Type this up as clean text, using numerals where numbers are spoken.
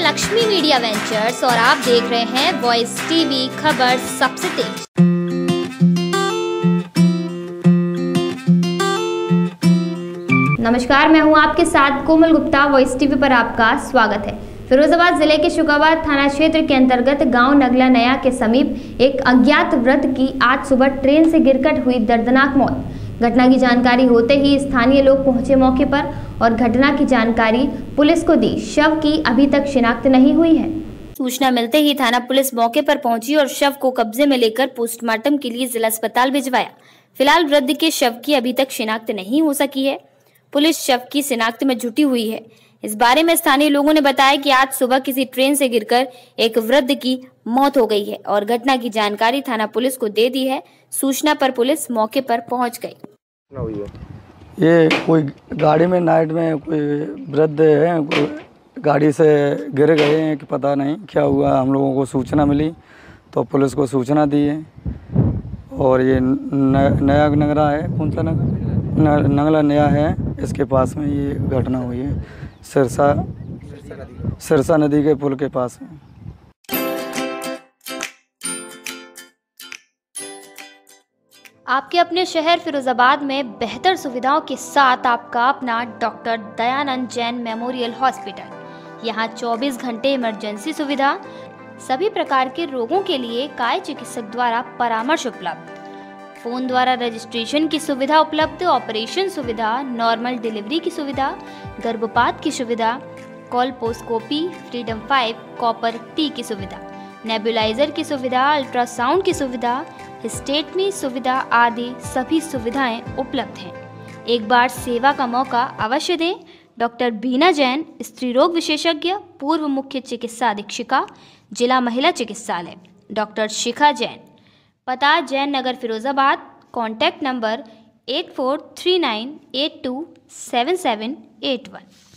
Lakshmi media ventures और आप देख रहे हैं वॉइस टीवी, खबर सबसे तेज। नमस्कार, मैं हूं आपके साथ कोमल गुप्ता। वॉइस टीवी पर आपका स्वागत है। फिरोजाबाद जिले के शुकाबाद थाना क्षेत्र के अंतर्गत गांव नगला नया के समीप एक अज्ञात वृद्ध की आज सुबह ट्रेन से गिरकर हुई दर्दनाक मौत। घटना की जानकारी होते ही स्थानीय लोग पहुंचे मौके पर और घटना की जानकारी पुलिस को दी। शव की अभी तक शिनाख्त नहीं हुई है। सूचना मिलते ही थाना पुलिस मौके पर पहुंची और शव को कब्जे में लेकर पोस्टमार्टम के लिए जिला अस्पताल भिजवाया। फिलहाल वृद्ध के शव की अभी तक शिनाख्त नहीं हो सकी है। पुलिस शव की शिनाख्त में जुटी हुई है। इस बारे में स्थानीय लोगों ने बताया कि आज सुबह किसी ट्रेन से गिरकर एक वृद्ध की मौत हो गई है और घटना की जानकारी थाना पुलिस को दे दी है। सूचना पर पुलिस मौके पर पहुंच गई। ये कोई गाड़ी में नाइट में कोई वृद्ध है, कोई गाड़ी से गिर गए हैं कि पता नहीं क्या हुआ। हम लोगों को सूचना मिली तो पुलिस को सूचना दी है। और ये नया नगरा है, कौन सा नगर, नगला नया है, इसके पास में ये घटना हुई है। सिरसा नदी के पुल के पास में। आपके अपने शहर फिरोजाबाद में बेहतर सुविधाओं के साथ आपका अपना doctor Dayanand Jain memorial hospital. यहाँ 24 घंटे इमरजेंसी सुविधा, सभी प्रकार के रोगों के लिए काय चिकित्सक द्वारा परामर्श उपलब्ध, फोन द्वारा रजिस्ट्रेशन की सुविधा उपलब्ध, ऑपरेशन सुविधा, नॉर्मल डिलीवरी की सुविधा, गर्भपात की सुविधा, कोलपोस्कोपी, फ्रीडम 5 कॉपर टी की सुविधा, नेबुलाइजर की सुविधा, अल्ट्रासाउंड की सुविधा, हिस्टेटमी सुविधा आदि सभी सुविधाएं उपलब्ध हैं। एक बार सेवा का मौका अवश्य दें। डॉक्टर बीना जैन, स्त्री रोग विशेषज्ञ, पूर्व मुख्य चिकित्सा अधीक्षिका, जिला महिला चिकित्सालय। डॉक्टर शिखा जैन, पता जैन नगर फिरोजाबाद। Contact number 8439827781।